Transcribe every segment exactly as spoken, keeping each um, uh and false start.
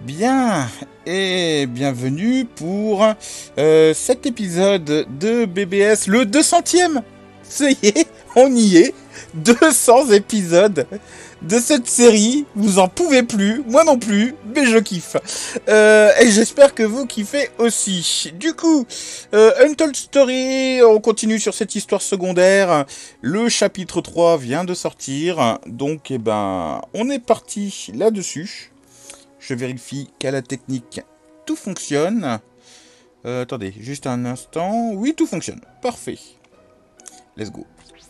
Bien, et bienvenue pour euh, cet épisode de B B S, le deux centième. Ça y est, on y est. deux cents épisodes de cette série. Vous en pouvez plus, moi non plus, mais je kiffe. Euh, et j'espère que vous kiffez aussi. Du coup, euh, Untold Story, on continue sur cette histoire secondaire. Le chapitre trois vient de sortir, donc eh ben, on est parti là-dessus. Je vérifie qu'à la technique, tout fonctionne. Euh, attendez, juste un instant. Oui, tout fonctionne. Parfait. Let's go.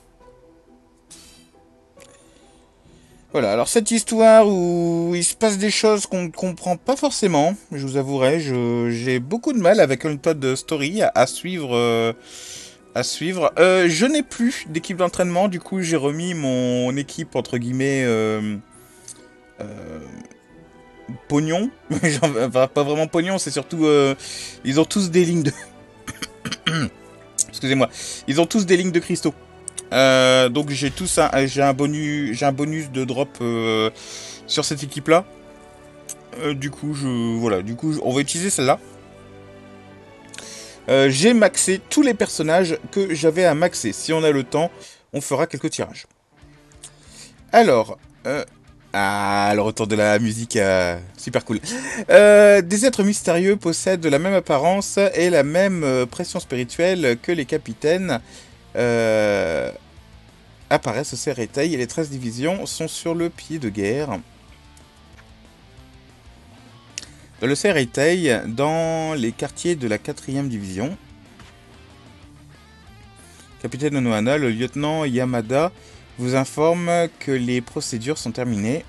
Voilà, alors cette histoire où il se passe des choses qu'on ne comprend pas forcément, je vous avouerai, je, j'ai beaucoup de mal avec Untold Story à, à suivre. Euh, à suivre. Euh, je n'ai plus d'équipe d'entraînement, du coup j'ai remis mon équipe entre guillemets euh, euh, pognon. Enfin, pas vraiment pognon, c'est surtout euh, ils ont tous des lignes de excusez-moi, ils ont tous des lignes de cristaux. Euh, donc j'ai tous un, j'ai un bonus, j'ai un bonus de drop euh, sur cette équipe-là. Euh, du coup, je, voilà, du coup, on va utiliser celle-là. Euh, j'ai maxé tous les personnages que j'avais à maxer. Si on a le temps, on fera quelques tirages. Alors, euh, ah, le retour de la musique, euh, super cool. Euh, des êtres mystérieux possèdent la même apparence et la même euh, pression spirituelle que les capitaines. Euh, apparaissent au Serretai et les treize divisions sont sur le pied de guerre. Dans le Serretai, dans les quartiers de la quatrième division, capitaine Onohana, le lieutenant Yamada vous informe que les procédures sont terminées.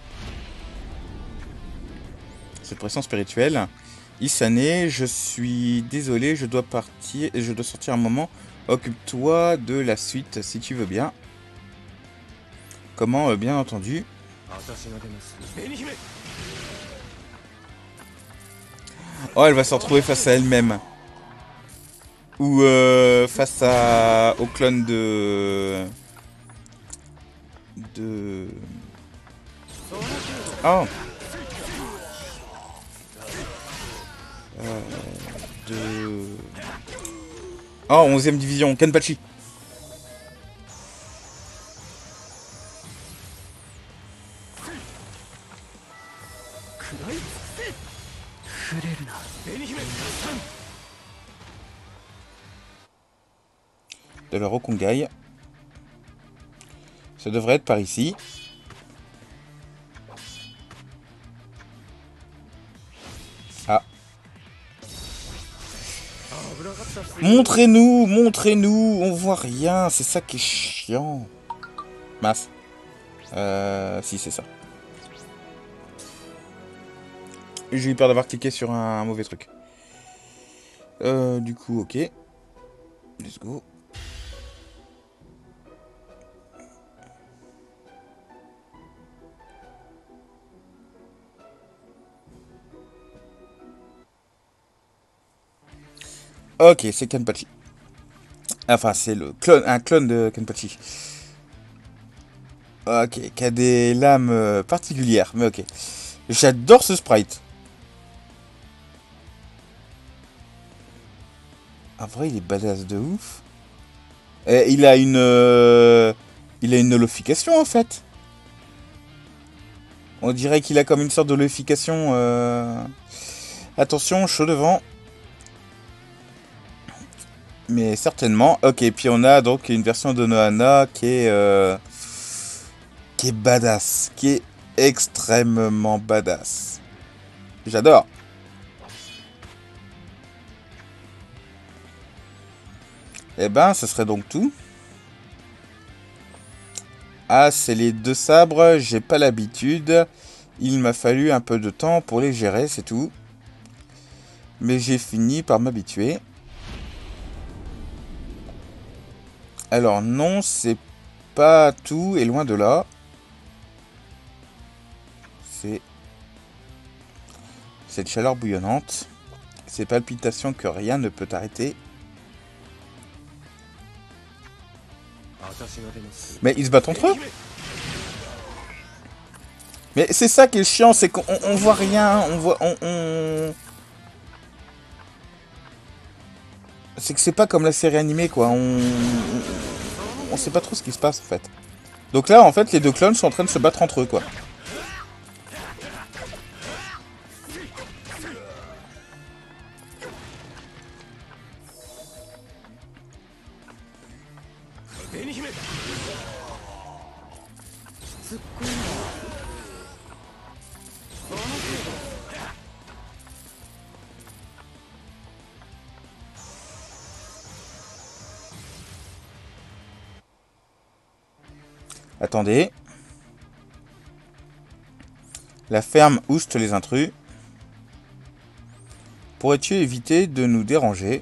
Cette pression spirituelle. Isane, je suis désolé, je dois partir, je dois sortir un moment. Occupe-toi de la suite si tu veux bien. Comment, euh, bien entendu. Oh, elle va se retrouver face à elle-même. Ou euh, face à au clone de... De... Oh euh, De... Oh, onzième division, Kenpachi. De la Rokungai. Ça devrait être par ici. Ah. Montrez-nous, montrez-nous, on voit rien, c'est ça qui est chiant. Mince. Euh, si, c'est ça. J'ai eu peur d'avoir cliqué sur un, un mauvais truc. Euh, du coup, ok. Let's go. Ok, c'est Kenpachi. Enfin, c'est le clone, un clone de Kenpachi. Ok, qui a des lames euh, particulières, mais ok. J'adore ce sprite. En vrai, il est badass de ouf. Et il a une... Euh, il a une holofication, en fait. On dirait qu'il a comme une sorte de holofication. Euh... Attention, chaud devant. Mais certainement. Ok, puis on a donc une version de Nohana qui est... Euh... qui est badass. Qui est extrêmement badass. J'adore. Eh ben, ce serait donc tout. Ah, c'est les deux sabres, j'ai pas l'habitude. Il m'a fallu un peu de temps pour les gérer, c'est tout. Mais j'ai fini par m'habituer. Alors non, c'est pas tout et loin de là. C'est cette chaleur bouillonnante. Ces palpitations que rien ne peut arrêter. Mais ils se battent entre eux? Mais c'est ça qui est chiant, c'est qu'on on voit rien, on voit... On, on... C'est que c'est pas comme la série animée, quoi. On... on... on sait pas trop ce qui se passe, en fait. Donc là, en fait, les deux clones sont en train de se battre entre eux, quoi. Attendez. La ferme ouste les intrus. Pourrais-tu éviter de nous déranger?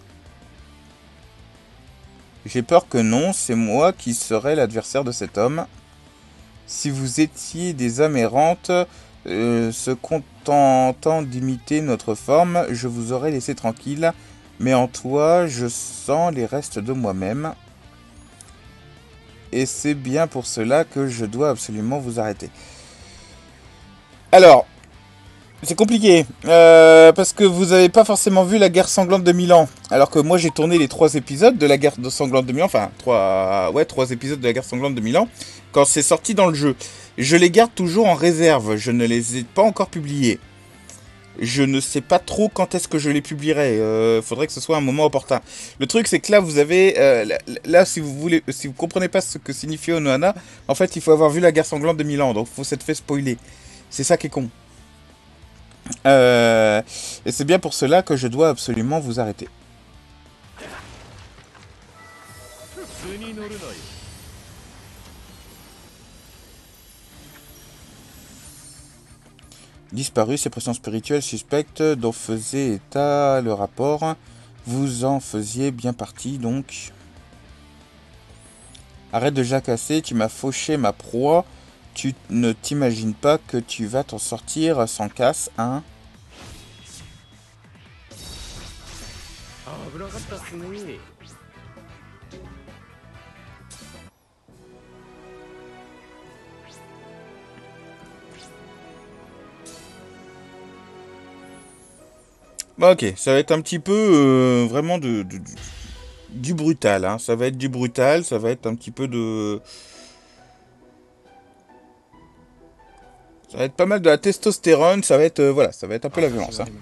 J'ai peur que non, c'est moi qui serais l'adversaire de cet homme. Si vous étiez des âmes errantes, euh, se contentant d'imiter notre forme, je vous aurais laissé tranquille. Mais en toi, je sens les restes de moi-même. Et c'est bien pour cela que je dois absolument vous arrêter. Alors, c'est compliqué, euh, parce que vous n'avez pas forcément vu la guerre sanglante de mille ans. Alors que moi j'ai tourné les trois épisodes de la guerre sanglante de mille ans, enfin, trois, ouais, trois épisodes de la guerre sanglante de mille ans, quand c'est sorti dans le jeu. Je les garde toujours en réserve, je ne les ai pas encore publiés. Je ne sais pas trop quand est-ce que je les publierai. Euh, faudrait que ce soit un moment opportun. Le truc, c'est que là, vous avez... Euh, là, là, si vous voulez, si vous comprenez pas ce que signifie Onohana, en fait, il faut avoir vu la guerre sanglante de mille ans. Donc, il faut s'être fait spoiler. C'est ça qui est con. Euh, et c'est bien pour cela que je dois absolument vous arrêter. Disparu, ces pressions spirituelles suspectes dont faisait état le rapport. Vous en faisiez bien partie, donc. Arrête de jacasser, tu m'as fauché ma proie. Tu ne t'imagines pas que tu vas t'en sortir sans casse, hein? Bah ok, ça va être un petit peu euh, vraiment de, de, de- du brutal, hein. Ça va être du brutal, ça va être un petit peu de... Ça va être pas mal de la testostérone, ça va être... euh, voilà, ça va être un peu la violence, hein.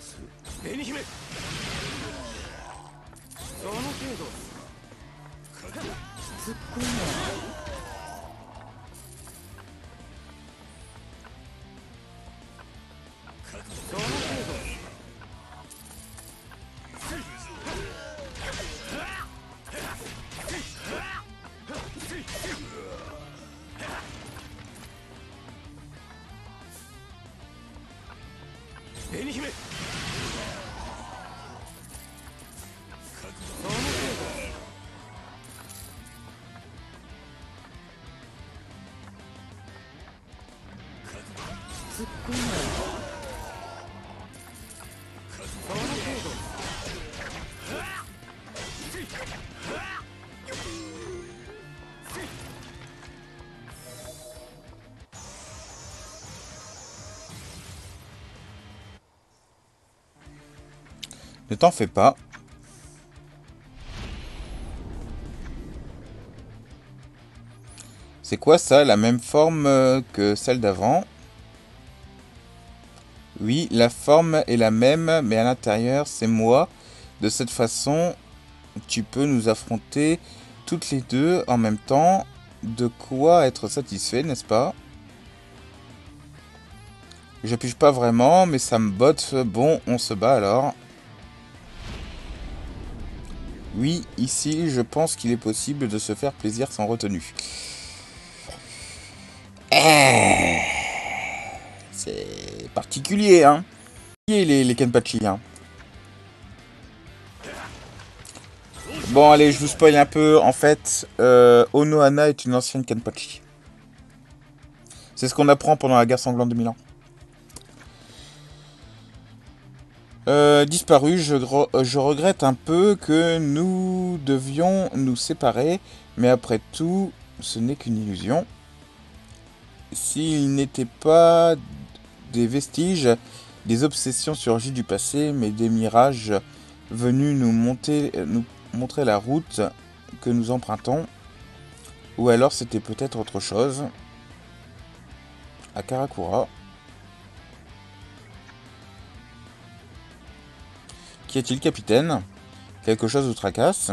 Ne t'en fais pas. C'est quoi ça, la même forme euh, que celle d'avant? Oui, la forme est la même, mais à l'intérieur, c'est moi. De cette façon, tu peux nous affronter toutes les deux en même temps. De quoi être satisfait, n'est-ce pas? Je pige pas vraiment, mais ça me botte. Bon, on se bat alors. Oui, ici, je pense qu'il est possible de se faire plaisir sans retenue. Eh, c'est particulier, hein. Et les, les Kenpachi, hein. Bon, allez, je vous spoil un peu. En fait, euh, Onohana est une ancienne Kenpachi. C'est ce qu'on apprend pendant la guerre sanglante de mille ans. Euh, disparu, je, je regrette un peu que nous devions nous séparer, mais après tout, ce n'est qu'une illusion. S'il n'était pas des vestiges, des obsessions surgies du passé, mais des mirages venus nous, monter, nous montrer la route que nous empruntons. Ou alors c'était peut-être autre chose. À Karakura. Qu'y a-t-il, capitaine? Quelque chose vous tracasse?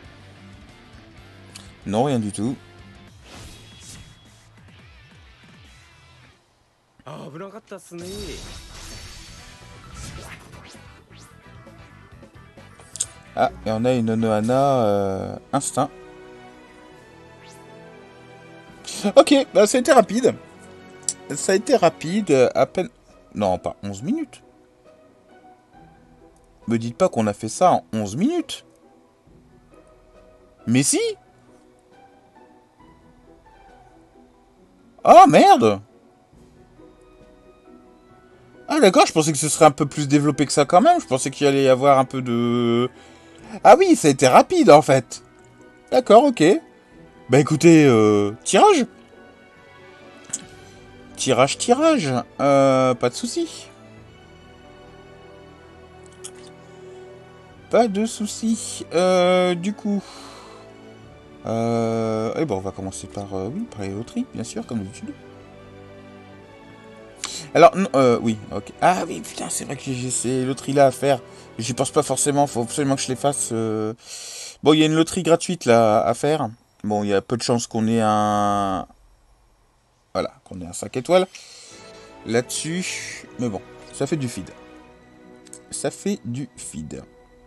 Non, rien du tout. Ah, et on a une Nohana euh, instinct. Ok, bah ça a été rapide. Ça a été rapide, à peine... Non, pas onze minutes. Me dites pas qu'on a fait ça en onze minutes. Mais si. Ah, merde. Ah d'accord, je pensais que ce serait un peu plus développé que ça quand même. Je pensais qu'il allait y avoir un peu de... Ah oui, ça a été rapide en fait. D'accord, ok. Bah écoutez, euh, tirage. Tirage, tirage. Euh, pas de soucis. Pas de soucis. Euh, du coup... Euh... Eh ben on va commencer par, euh, oui, par les loteries, bien sûr, comme d'habitude. Alors, non, euh, oui, ok. Ah oui, putain, c'est vrai que j'ai ces loteries-là à faire. J'y pense pas forcément, faut absolument que je les fasse. euh. Bon, il y a une loterie gratuite là à faire. Bon, il y a peu de chances qu'on ait un... Voilà, qu'on ait un cinq étoiles là-dessus. Mais bon, ça fait du feed. Ça fait du feed.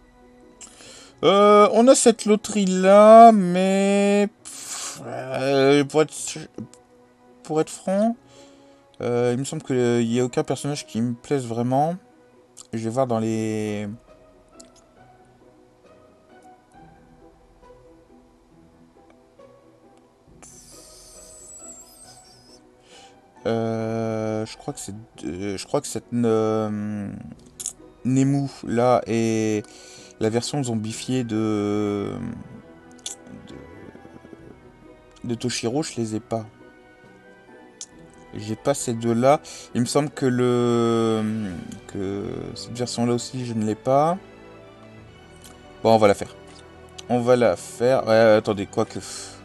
Euh, on a cette loterie-là, mais... Pff, euh, pour, être... pour être franc, euh, il me semble qu'il n'y a aucun personnage qui me plaise vraiment. Je vais voir dans les... Euh, je crois que c'est, euh, je crois que cette euh, Nemu là est la version zombifiée de, de de Toshiro. Je les ai pas. J'ai pas ces deux là. Il me semble que le que cette version là aussi je ne l'ai pas. Bon, on va la faire. On va la faire. Ouais, attendez, quoi que.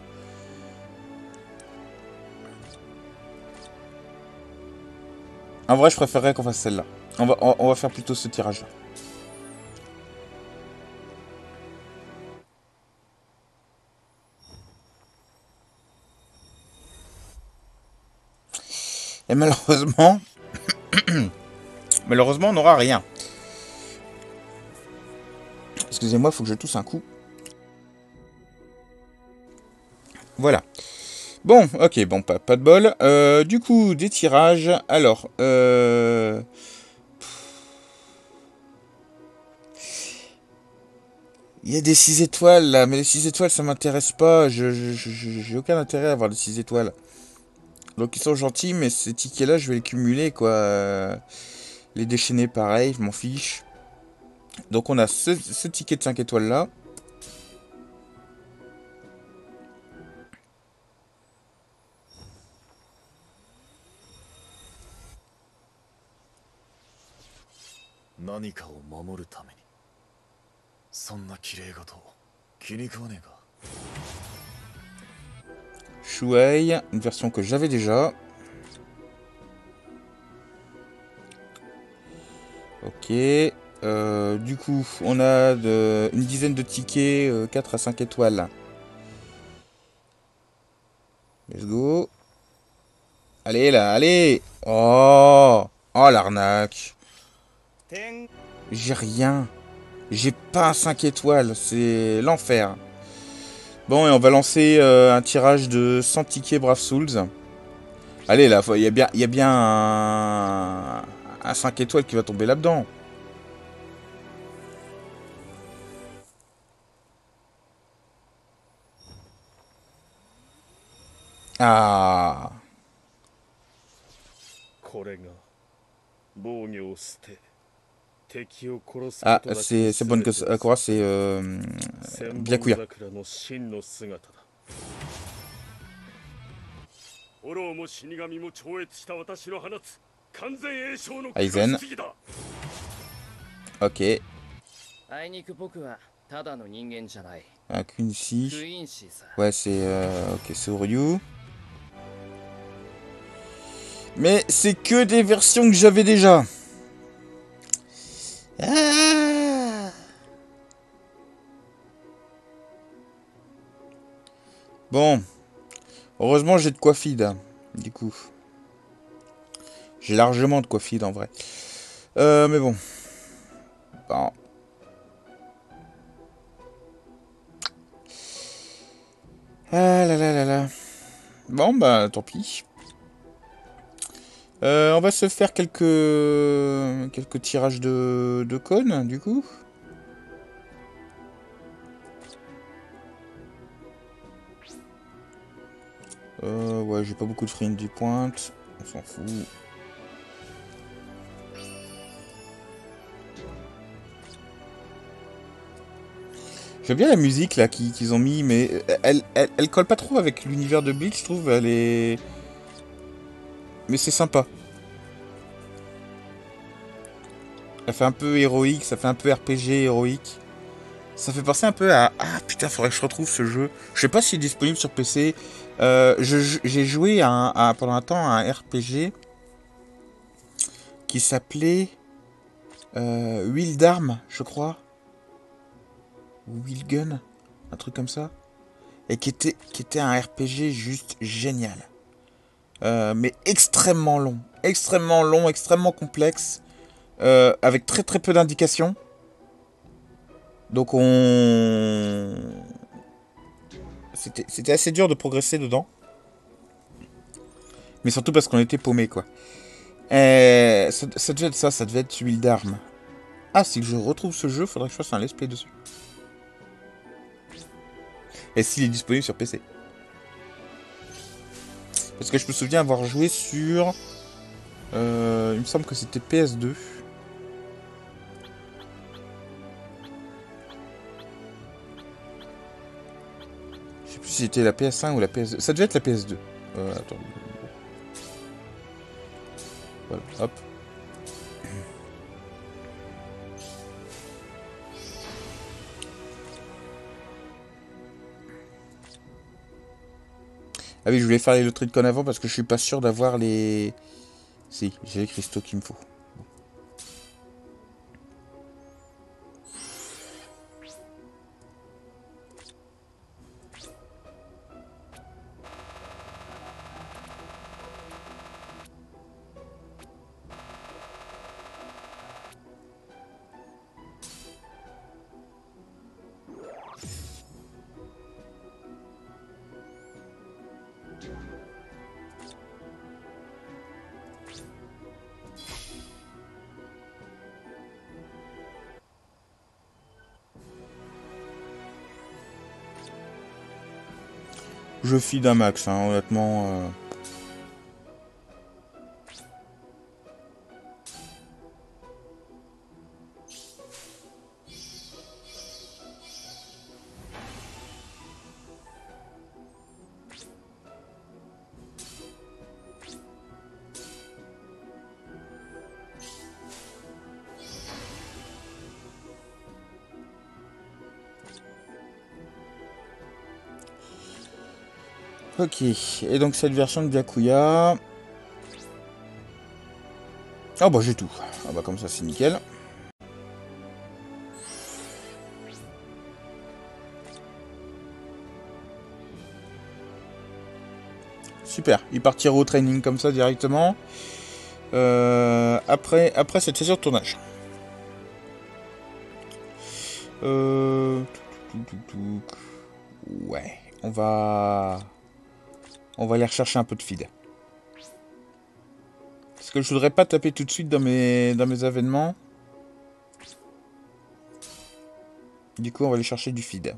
En vrai, je préférerais qu'on fasse celle-là. On va, on, on va faire plutôt ce tirage-là. Et malheureusement, malheureusement, on n'aura rien. Excusez-moi, faut que je tousse un coup. Voilà. Bon, ok, bon, pas, pas de bol. Euh, du coup, des tirages. Alors, euh... il y a des six étoiles là, mais les six étoiles ça m'intéresse pas. Je, je, je- j'ai aucun intérêt à avoir des six étoiles. Donc ils sont gentils, mais ces tickets là, je vais les cumuler quoi. Euh, Les déchaîner pareil, je m'en fiche. Donc on a ce, ce ticket de cinq étoiles là. Shuei, une version que j'avais déjà. Ok. Euh, du coup, on a de, une dizaine de tickets, euh, quatre à cinq étoiles. Let's go. Allez là, allez. Oh, oh l'arnaque. J'ai rien. J'ai pas un cinq étoiles, c'est l'enfer. Bon, et on va lancer euh, un tirage de cent tickets Brave Souls. Allez là, il y a bien, y a bien un, un cinq étoiles qui va tomber là-dedans. Ah. Ah, c'est c'est bonne que euh, Korra, c'est euh, Byakuya. Aizen. Ok. Ah, Quincy. Ouais, c'est... Euh, ok, c'est Oryu. Mais c'est que des versions que j'avais déjà. Ah. Bon. Heureusement, j'ai de quoi feed, du coup. J'ai largement de quoi feed, en vrai. Euh, mais bon. Bon. Ah là là là là. Bon, bah, tant pis. Euh, on va se faire quelques quelques tirages de, de cônes, du coup. Euh, ouais, j'ai pas beaucoup de frimes du pointe. On s'en fout. J'aime bien la musique là qu'ils qu'ils ont mis, mais elle, elle, elle colle pas trop avec l'univers de Bleach, je trouve. Elle est... Mais c'est sympa. Ça fait un peu héroïque, ça fait un peu R P G héroïque. Ça fait penser un peu à... Ah putain, faudrait que je retrouve ce jeu. Je sais pas s'il est disponible sur P C. Euh, J'ai joué à un, à, pendant un temps à un R P G qui s'appelait euh, Will d'Armes, je crois. Ou Will Gun, un truc comme ça. Et qui était, qui était un R P G juste génial. Euh, mais extrêmement long. Extrêmement long, extrêmement complexe. Euh, avec très très peu d'indications. Donc on... C'était assez dur de progresser dedans. Mais surtout parce qu'on était paumé quoi. Euh, ça, ça devait être ça, ça devait être huile d'armes. Ah, si je retrouve ce jeu, faudrait que je fasse un let's play dessus. Et s'il est disponible sur P C. Parce que je me souviens avoir joué sur... Euh, il me semble que c'était P S deux. Je sais plus si c'était la P S un ou la P S deux. Ça devait être la P S deux. Euh, attends. Voilà, hop. Ah oui, je voulais faire les loteries de con avant parce que je suis pas sûr d'avoir les... Si, j'ai les cristaux qu'il me faut. Je feed un max, hein, honnêtement. Euh... Ok, et donc cette version de Byakuya... Ah bah j'ai tout. Ah bah comme ça c'est nickel. Super, il partira au training comme ça directement. Euh, après, après cette session de tournage. Euh... Ouais, on va... On va aller rechercher un peu de feed. Parce que je voudrais pas taper tout de suite dans mes, dans mes événements. Du coup, on va aller chercher du feed.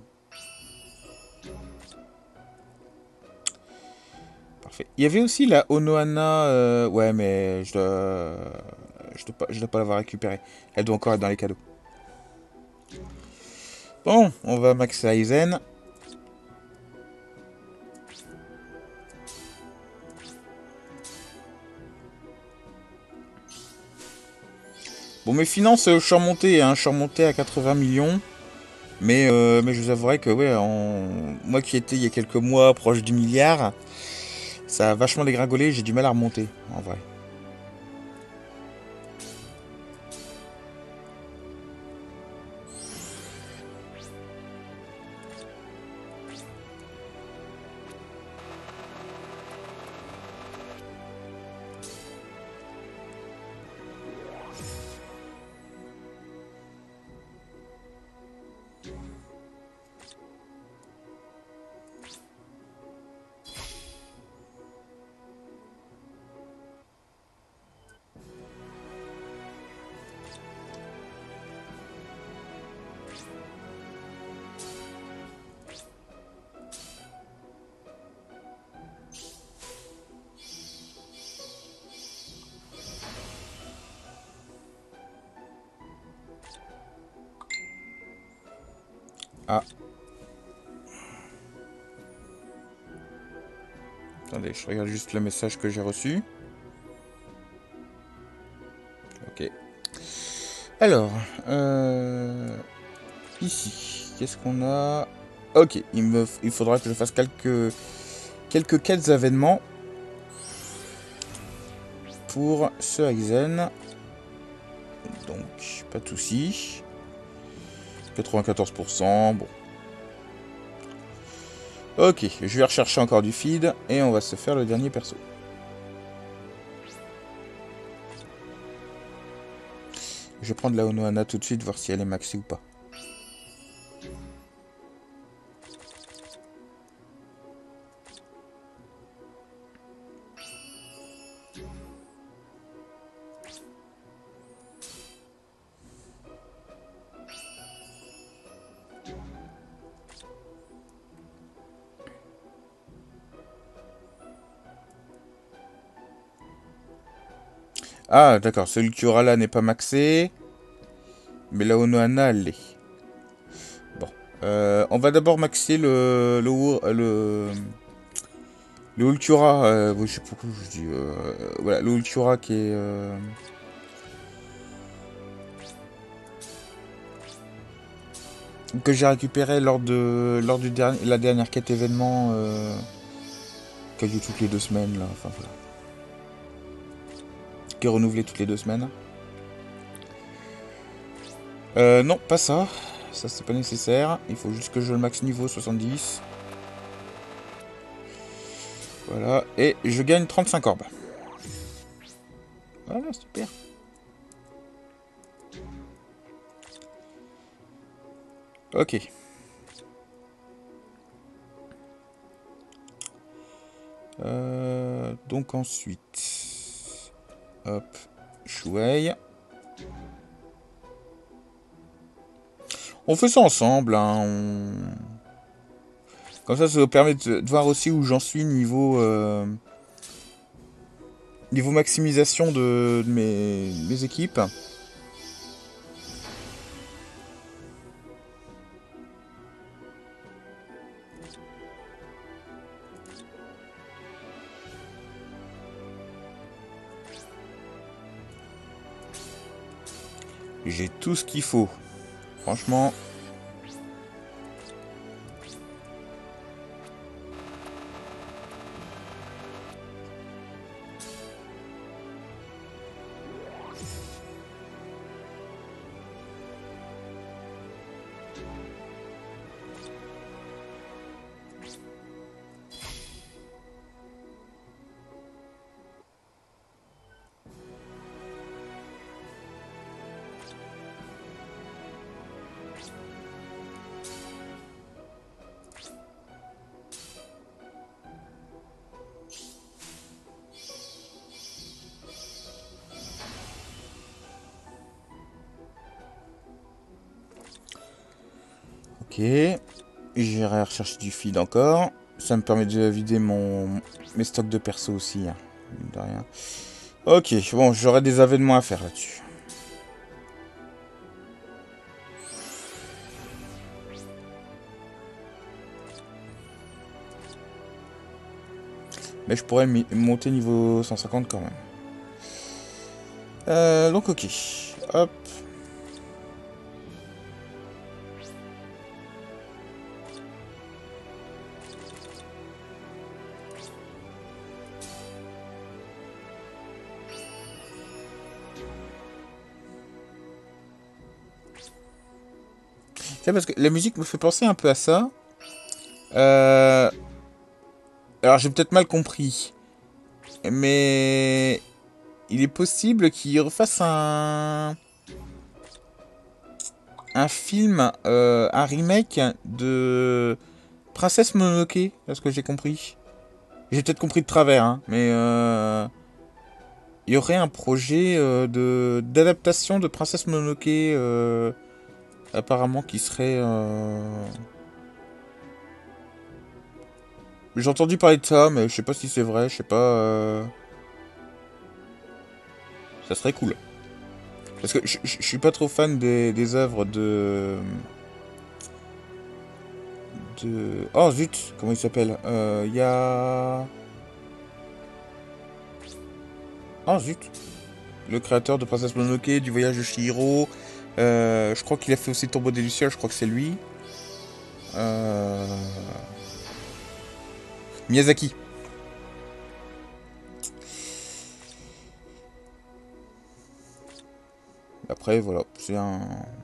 Parfait. Il y avait aussi la Onohana... Euh... Ouais, mais je dois... Je dois pas, je dois pas l'avoir récupérée. Elle doit encore être dans les cadeaux. Bon, on va max Aizen. Bon, mes finances, euh, je suis remonté, hein, je suis remonté à quatre-vingts millions. Mais, euh, mais je vous avouerai que, ouais, en... moi qui étais il y a quelques mois proche du milliard, ça a vachement dégringolé, j'ai du mal à remonter, en vrai. Ah, attendez, je regarde juste le message que j'ai reçu. Ok. Alors, euh, ici, qu'est-ce qu'on a? Ok, il me, il faudra que je fasse quelques, quelques quêtes événements pour ce Aizen. Donc, pas de soucis. quatre-vingt-quatorze pour cent, bon. Ok, je vais rechercher encore du feed et on va se faire le dernier perso. Je vais prendre la Onohana tout de suite, voir si elle est maxée ou pas. Ah, d'accord, celui qui aura là n'est pas maxé. Mais la Onohana, elle l'est. Bon. Euh, on va d'abord maxer le... Le... Le, le Ultura. Euh, oui, je sais pas pourquoi je dis... Euh, voilà, le Ultura qui est... Euh, que j'ai récupéré lors de... Lors du dernier... La dernière quête événement... Euh, qui a lieu toutes les deux semaines, là. Enfin, voilà. Qui est renouvelé toutes les deux semaines. Euh, non, pas ça. Ça, c'est pas nécessaire. Il faut juste que je le max niveau soixante-dix. Voilà. Et je gagne trente-cinq orbes. Voilà, super. Ok. Euh, donc ensuite... Hop. Shuei. On fait ça ensemble, hein. On... Comme ça, ça vous permet de, de voir aussi où j'en suis niveau... Euh, niveau maximisation de, de mes, mes équipes. J'ai tout ce qu'il faut. Franchement... Ok. J'irai rechercher du feed encore. Ça me permet de vider mon mes stocks de perso aussi. Hein. De rien. Ok, bon, j'aurai des événements à faire là-dessus. Mais je pourrais monter niveau cent cinquante quand même. Euh, donc ok. Hop. C'est parce que la musique me fait penser un peu à ça. Euh... Alors j'ai peut-être mal compris. Mais il est possible qu'il refasse un... un film, euh, un remake de Princesse Mononoke, à ce que j'ai compris. J'ai peut-être compris de travers, hein, mais euh, il y aurait un projet euh, de d'adaptation de Princesse Mononoke, euh, apparemment, qui serait... euh, J'ai entendu parler de ça, mais je sais pas si c'est vrai, je sais pas... euh, Ça serait cool. Parce que je je- je suis pas trop fan des, des œuvres de... de... Oh zut, comment il s'appelle? Euh, Il y a... Oh zut. Le créateur de Princesse Mononoke, du voyage de Chihiro. Euh, je crois qu'il a fait aussi Tombeau des Lucioles, je crois que c'est lui. Euh... Miyazaki. Après, voilà, c'est un...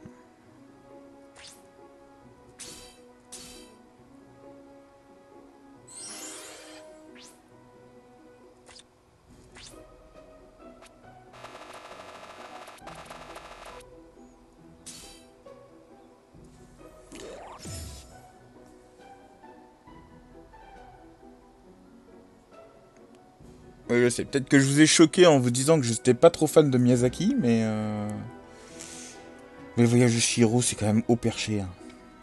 Oui, je sais. Peut-être que je vous ai choqué en vous disant que je n'étais pas trop fan de Miyazaki, mais... Euh... Mais le voyage de Chihiro, c'est quand même haut perché. Hein.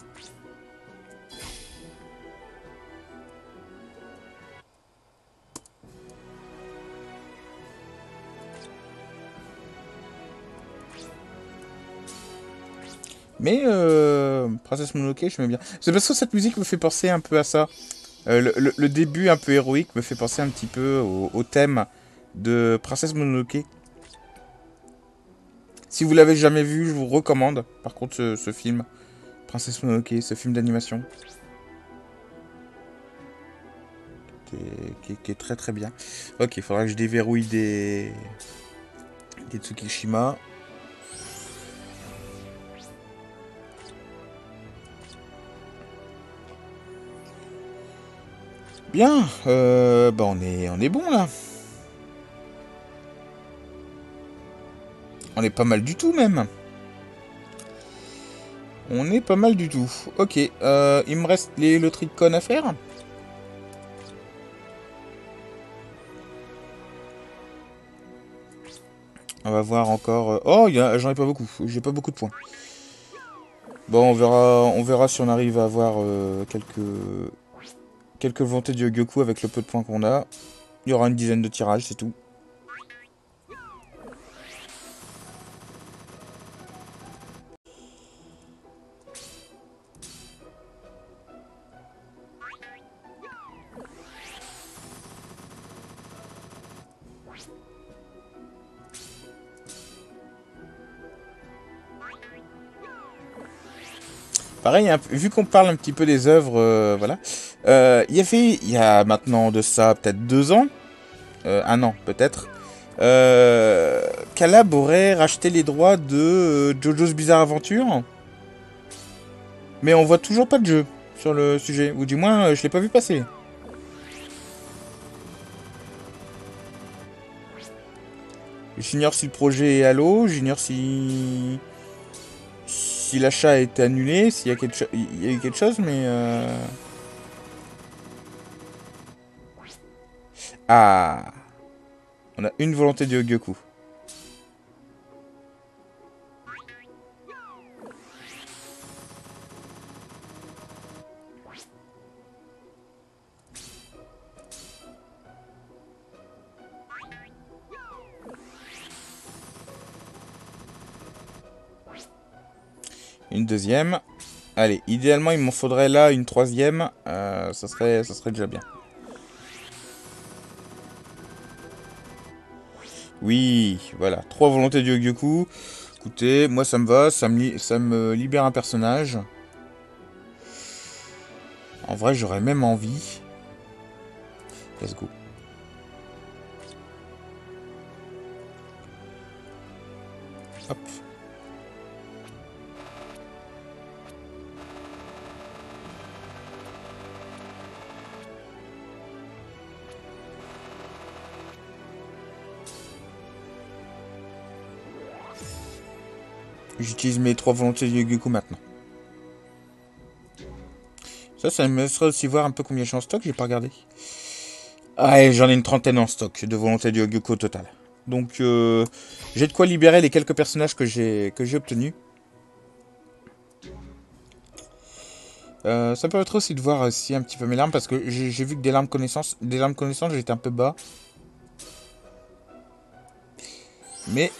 Mais euh, Princesse Mononoke, je m'aime bien. C'est parce que cette musique me fait penser un peu à ça. Euh, le, le- le début un peu héroïque me fait penser un petit peu au, au thème de Princesse Mononoke. Si vous l'avez jamais vu, je vous recommande. Par contre, ce, ce film, Princesse Mononoke, ce film d'animation, qui est, qui est- qui est très très bien. Ok, il faudra que je déverrouille des, des Tsukishima. Bien, euh, bah on est, on est bon là. On est pas mal du tout même. On est pas mal du tout. Ok, euh, il me reste les loteries de connes à faire. On va voir encore. euh, Oh, il y a- j'en ai pas beaucoup. J'ai pas beaucoup de points. Bon, on verra, on verra si on arrive à avoir euh, quelques quelques volontés du Gyoku avec le peu de points qu'on a. Il y aura une dizaine de tirages, c'est tout. Pareil, hein, vu qu'on parle un petit peu des œuvres, euh, voilà. Euh, Il y avait, il y a maintenant de ça peut-être deux ans, euh, un an peut-être, euh, Calab aurait racheté les droits de euh, JoJo's Bizarre Adventure, mais on voit toujours pas de jeu sur le sujet, ou du moins euh, je l'ai pas vu passer. J'ignore si le projet est à l'eau, j'ignore si si l'achat a été annulé, s'il y a quelque, cho- il y a eu quelque chose, mais euh... ah, on a une volonté du Gyoku. Une deuxième. Allez, idéalement, il m'en faudrait là une troisième. Euh, ça serait, ça serait déjà bien. Oui, voilà. Trois volontés du Gyoku. Écoutez, moi ça me va, ça me, ça me libère un personnage. En vrai, j'aurais même envie. Let's go. Hop. J'utilise mes trois volontés de Yogoku maintenant. Ça, ça me laissera aussi voir un peu combien j'ai en stock, j'ai pas regardé. Ah, j'en ai une trentaine en stock de volonté de Yogoku au total. Donc, euh, j'ai de quoi libérer les quelques personnages que j'ai que j'ai obtenus. Euh, ça permettra aussi de voir aussi un petit peu mes larmes, parce que j'ai vu que des larmes connaissances, des larmes connaissances, j'étais un peu bas. Mais...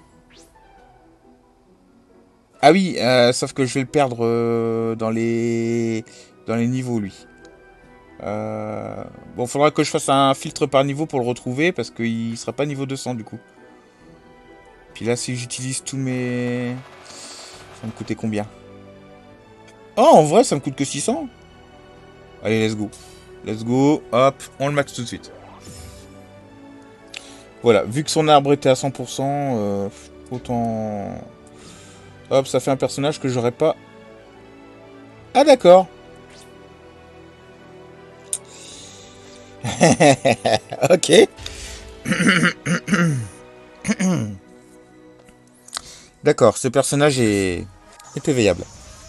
Ah oui, euh, sauf que je vais le perdre euh, dans les dans les niveaux, lui. Euh... Bon, faudra que je fasse un filtre par niveau pour le retrouver, parce qu'il sera pas niveau deux cents du coup. Puis là, si j'utilise tous mes... Ça va me coûter combien? Oh, en vrai, ça me coûte que six cents. Allez, let's go. Let's go. Hop, on le max tout de suite. Voilà, vu que son arbre était à cent pour cent, euh, autant... Hop, ça fait un personnage que j'aurais pas... Ah, d'accord. Ok. D'accord, ce personnage est... est éveillable.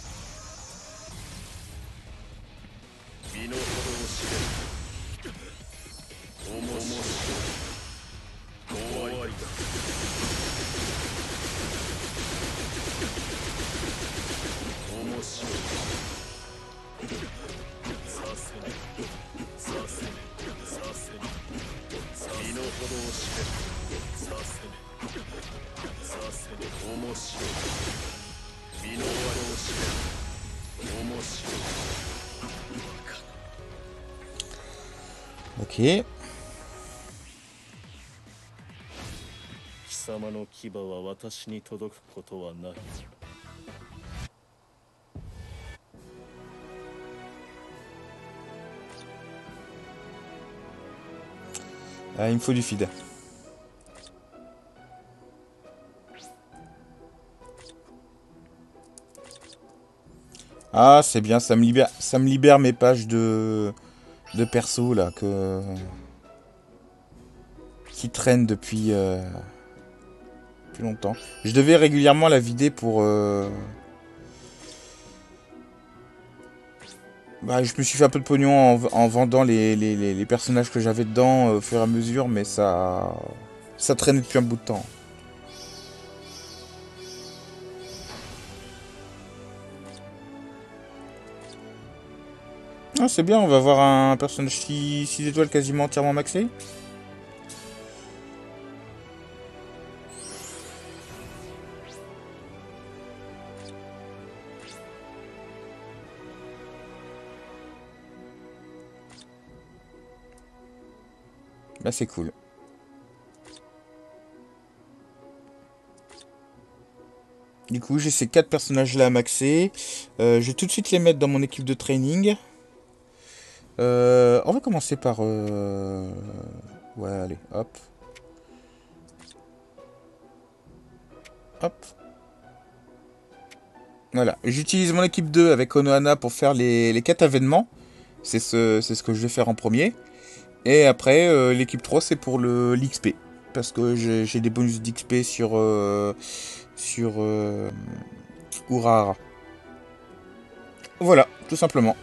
Ok. Ah, il me faut du feed. Ah, c'est bien, ça me libère, ça me libère mes pages de, de perso là que qui traînent depuis, euh, depuis longtemps. Je devais régulièrement la vider pour. Euh... Bah, je me suis fait un peu de pognon en, en vendant les, les, les, les personnages que j'avais dedans euh, au fur et à mesure, mais ça, ça traînait depuis un bout de temps. Ah, c'est bien, on va avoir un personnage six étoiles quasiment entièrement maxé. Bah, c'est cool. Du coup, j'ai ces quatre personnages là à maxer. Euh, je vais tout de suite les mettre dans mon équipe de training. Euh, on va commencer par... Euh... Ouais, allez, hop. Hop. Voilà, j'utilise mon équipe deux avec Konohana pour faire les, les quatre événements. C'est ce, c'est ce que je vais faire en premier. Et après, euh, l'équipe trois, c'est pour le l'X P. Parce que j'ai des bonus d'X P sur... Euh, sur... Euh, Urahara. Voilà, tout simplement.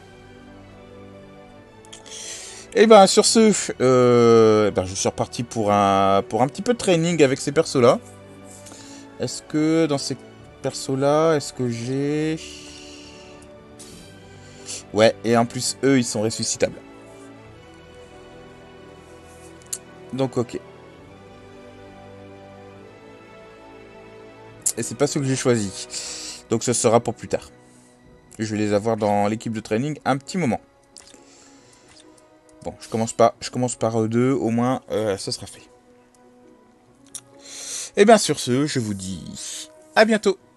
Et ben sur ce, euh, ben, je suis reparti pour un, pour un petit peu de training avec ces persos-là. Est-ce que dans ces persos-là, est-ce que j'ai... Ouais, et en plus, eux, ils sont ressuscitables. Donc, ok. Et c'est pas ceux que j'ai choisi. Donc, ce sera pour plus tard. Je vais les avoir dans l'équipe de training un petit moment. Bon, je commence pas, je commence par deux, au moins, euh, ça sera fait. Et bien, sur ce, je vous dis... à bientôt.